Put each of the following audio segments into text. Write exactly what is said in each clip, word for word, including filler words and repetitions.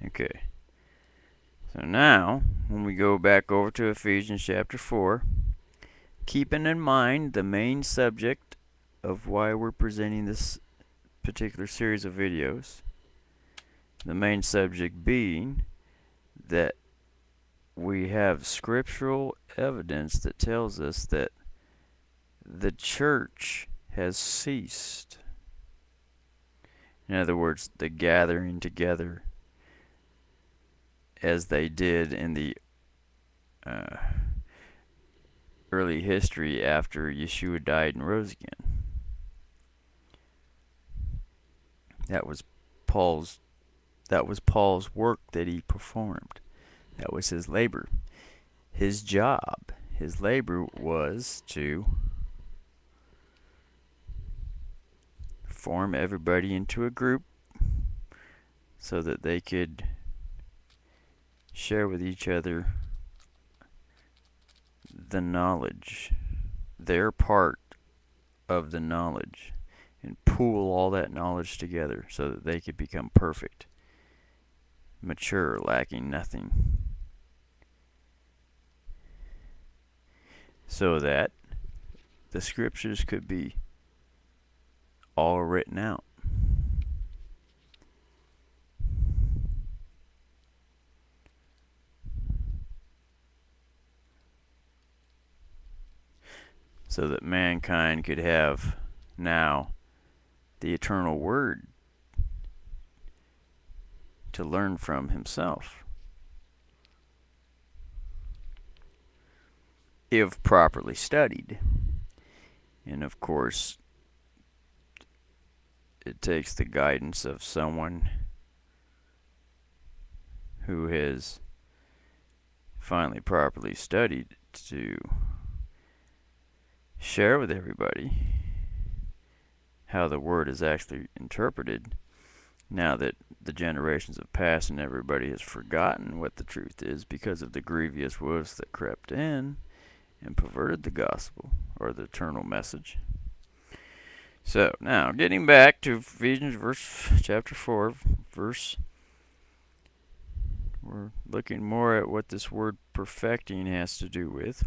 Okay. So now, when we go back over to Ephesians chapter four, keeping in mind the main subject of why we're presenting this particular series of videos, the main subject being that we have scriptural evidence that tells us that the church has ceased. In other words, the gathering together as they did in the uh, early history after Yeshua died and rose again. That was Paul's that was Paul's work that he performed. That was his labor. His job, his labor was to form everybody into a group so that they could share with each other the knowledge, their part of the knowledge, and pool all that knowledge together so that they could become perfect, mature, lacking nothing. So that the scriptures could be all written out. So that mankind could have now the eternal word to learn from himself, if properly studied. And of course, it takes the guidance of someone who has finally properly studied to share with everybody how the word is actually interpreted, now that the generations have passed and everybody has forgotten what the truth is because of the grievous wolves that crept in and perverted the gospel, or the eternal message. So, now, getting back to Ephesians verse chapter four, verse, we're looking more at what this word perfecting has to do with.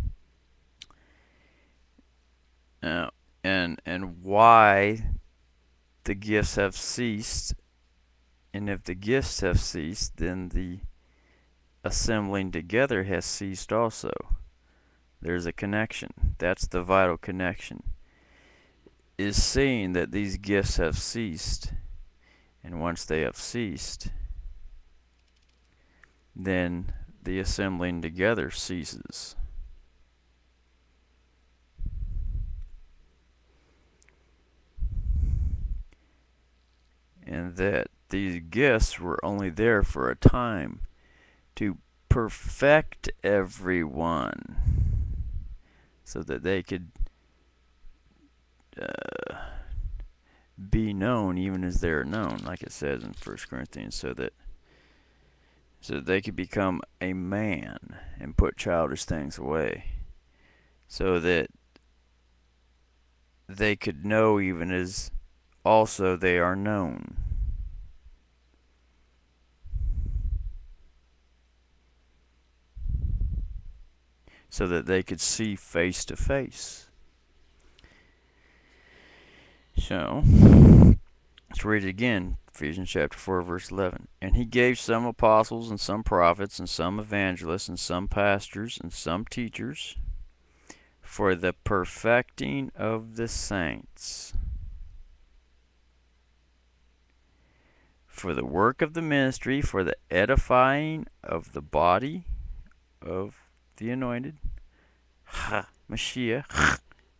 Now, and and why the gifts have ceased. And if the gifts have ceased, then the assembling together has ceased also. There's a connection. That's the vital connection. Is saying that these gifts have ceased, and once they have ceased, then the assembling together ceases. And that these gifts were only there for a time to perfect everyone so that they could uh, be known even as they are known, like it says in First Corinthians, so that so that they could become a man and put childish things away, so that they could know even as also they are known. So that they could see face to face. So, let's read it again. Ephesians chapter four, verse eleven. And he gave some apostles, and some prophets, and some evangelists, and some pastors, and some teachers, for the perfecting of the saints, for the work of the ministry, for the edifying of the body of the anointed, ha, Mashiach.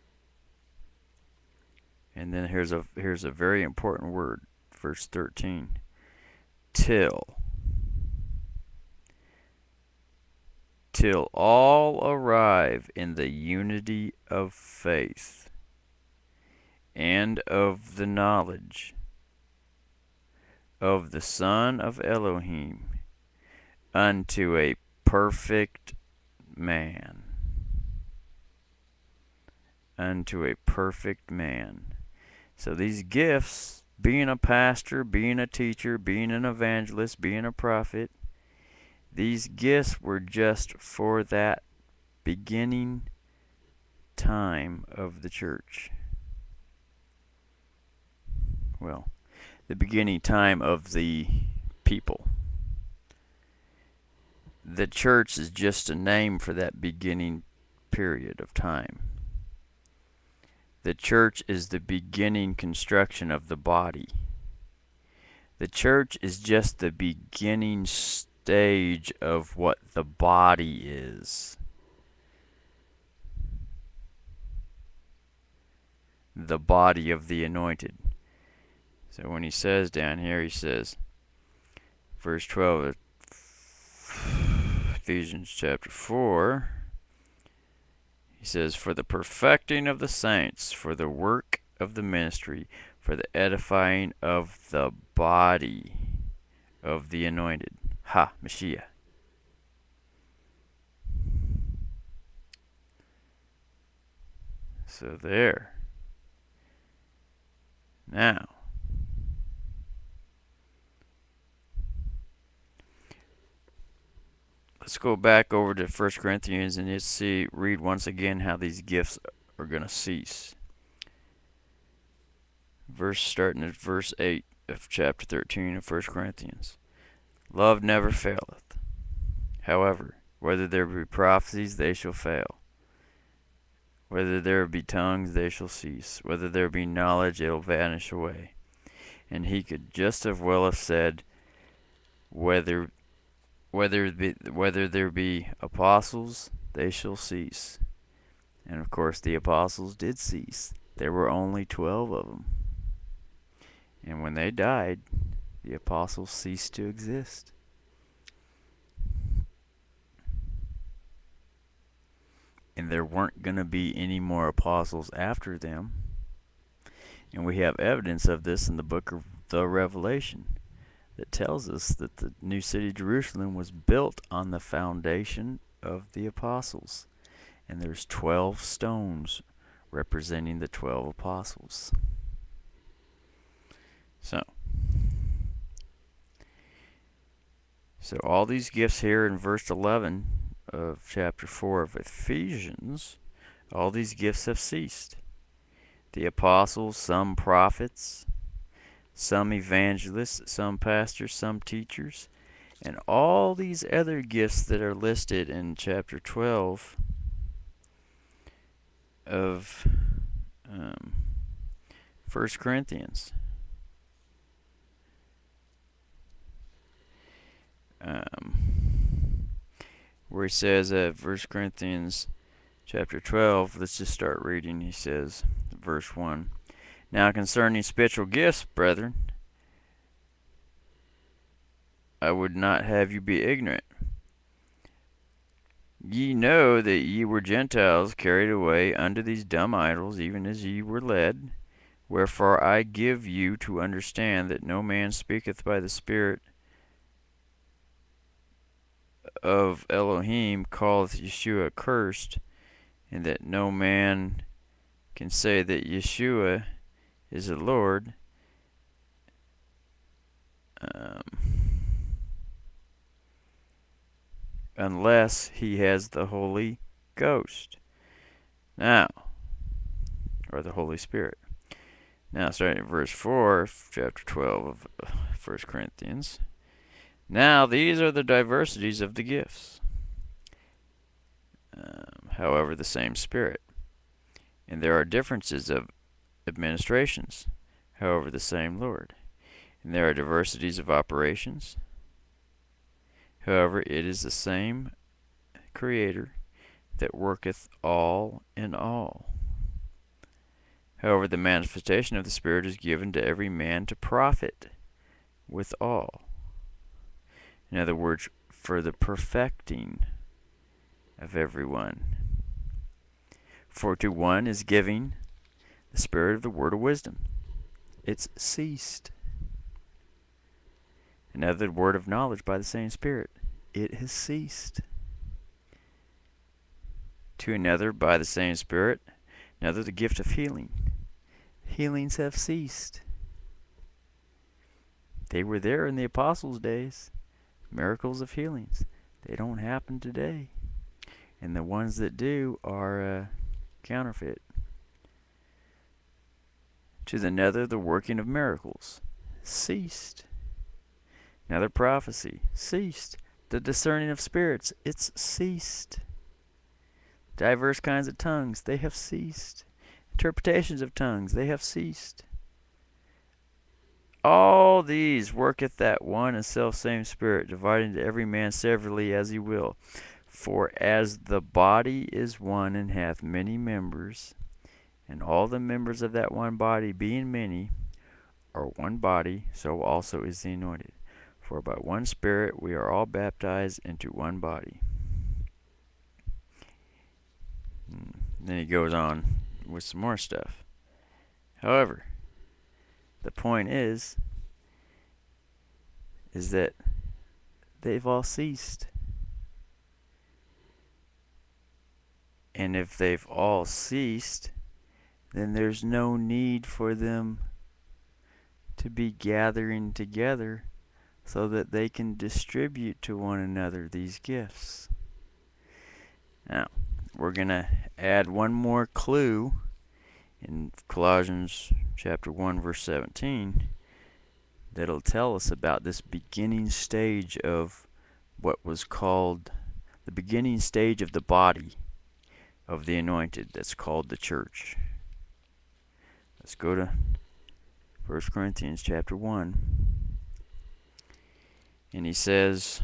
And then here's a here's a very important word, verse thirteen. Till. Till all arrive in the unity of faith and of the knowledge of the Son of Elohim, unto a perfect man. Unto a perfect man. So these gifts being a pastor, being a teacher, being an evangelist, being a prophet. These gifts were just for that beginning time of the church. Well, the beginning time of the people. The church is just a name for that beginning period of time. The church is the beginning construction of the body. The church is just the beginning stage of what the body is. The body of the anointed. So when he says down here, he says, verse twelve of Ephesians chapter four, he says, for the perfecting of the saints, for the work of the ministry, for the edifying of the body of the anointed. Ha, Mashiach. So there. Now, let's go back over to First Corinthians and let's see, read once again how these gifts are going to cease. Verse starting at verse eight of chapter thirteen of First Corinthians. Love never faileth. However, whether there be prophecies, they shall fail. Whether there be tongues, they shall cease. Whether there be knowledge, it will vanish away. And he could just as well have said, whether whether be, whether there be apostles, they shall cease. And of course, the apostles did cease. There were only twelve of them. And when they died, the apostles ceased to exist. And there weren't going to be any more apostles after them. And we have evidence of this in the book of the Revelation that tells us that the new city Jerusalem was built on the foundation of the apostles. And there's twelve stones representing the twelve apostles. So, so all these gifts here in verse eleven of chapter four of Ephesians, all these gifts have ceased. The apostles, some prophets, some evangelists, some pastors, some teachers, and all these other gifts that are listed in chapter twelve of um, First Corinthians. Um, where he says at First Corinthians chapter twelve, let's just start reading. He says, verse one, now concerning spiritual gifts, brethren, I would not have you be ignorant. Ye know that ye were Gentiles carried away unto these dumb idols, even as ye were led. Wherefore I give you to understand that no man speaketh by the Spirit of Elohim calleth Yeshua cursed, and that no man can say that Yeshua is the Lord, um, unless he has the Holy Ghost. Now, or the Holy Spirit. Now, starting at verse four, chapter twelve of First Corinthians. Now, these are the diversities of the gifts. Um, however, the same Spirit. And there are differences of administrations. However, the same Lord. And there are diversities of operations. However, it is the same Creator that worketh all in all. However, the manifestation of the Spirit is given to every man to profit with all. In other words, for the perfecting of everyone. For to one is giving the Spirit of the word of wisdom. It's ceased. Another, the word of knowledge by the same Spirit. It has ceased. To another, by the same Spirit, another, the gift of healing. Healings have ceased. They were there in the apostles' days. Miracles of healings. They don't happen today. And the ones that do are uh, counterfeit. To the nether, the working of miracles ceased. Another prophecy ceased. The discerning of spirits, it's ceased. Diverse kinds of tongues, they have ceased. Interpretations of tongues, they have ceased. All these worketh that one and selfsame Spirit, dividing to every man severally as he will. For as the body is one and hath many members, and all the members of that one body, being many, are one body, so also is the anointed. For by one Spirit we are all baptized into one body. And then he goes on with some more stuff. However, the point is, is that they've all ceased. And if they've all ceased, then there's no need for them to be gathering together so that they can distribute to one another these gifts. Now, we're going to add one more clue in Colossians chapter one, verse seventeen, that'll tell us about this beginning stage of what was called the beginning stage of the body of the anointed, that's called the church. Let's go to First Corinthians chapter one. And he says,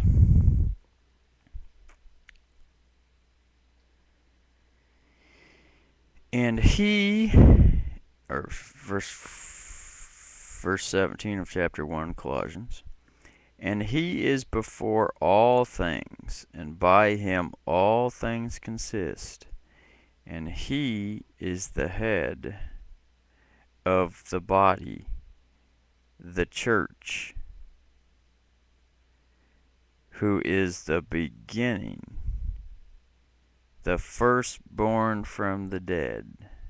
and he, or verse, verse seventeen of chapter one, Colossians, and he is before all things, and by him all things consist, and he is the head of the body, the church, who is the beginning, the firstborn from the dead.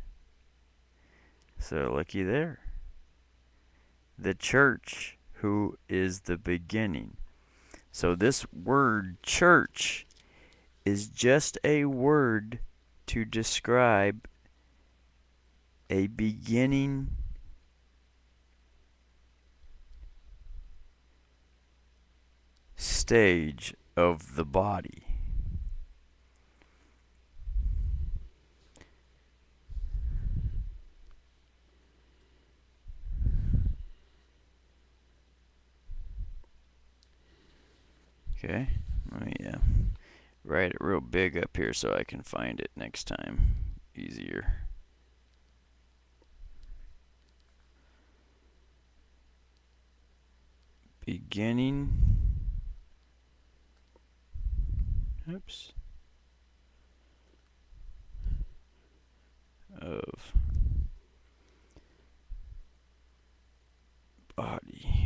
So looky there. The church, who is the beginning. So this word church is just a word to describe a beginning stage of the body. Okay, let me uh, write it real big up here so I can find it next time easier. Beginning, oops, of body.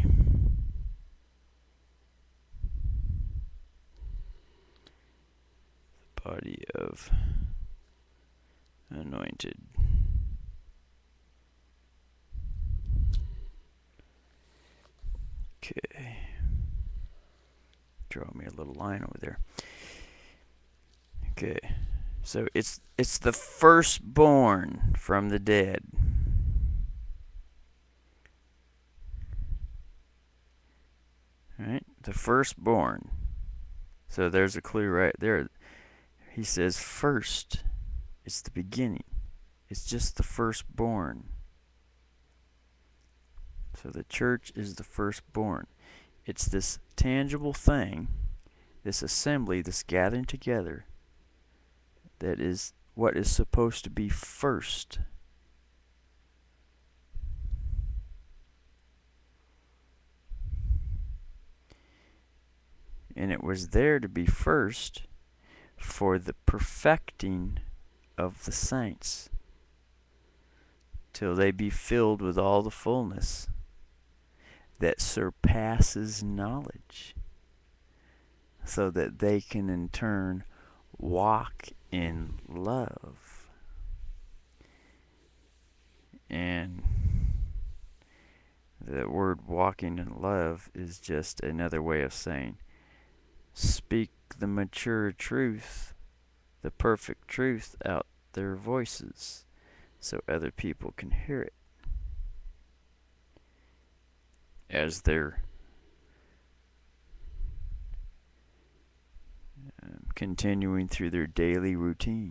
Body of anointed. Okay. Draw me a little line over there. Okay. So it's it's the firstborn from the dead. Right? The firstborn. So there's a clue right there. He says first. It's the beginning. It's just the firstborn. So the church is the firstborn. It's this tangible thing, this assembly, this gathering together, that is what is supposed to be first. And it was there to be first for the perfecting of the saints, till they be filled with all the fullness that surpasses knowledge, so that they can in turn walk in love. And the word walking in love is just another way of saying speak the mature truth, the perfect truth out their voices so other people can hear it as they're um, continuing through their daily routine.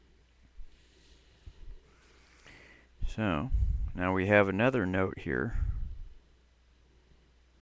So, now we have another note here.